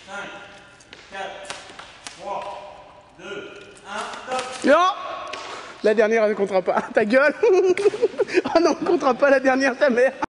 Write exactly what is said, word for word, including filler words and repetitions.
cinq, quatre, trois, deux, un, top. Non. La dernière, elle ne comptera pas. Ta gueule. Oh non, on ne comptera pas la dernière, ta mère.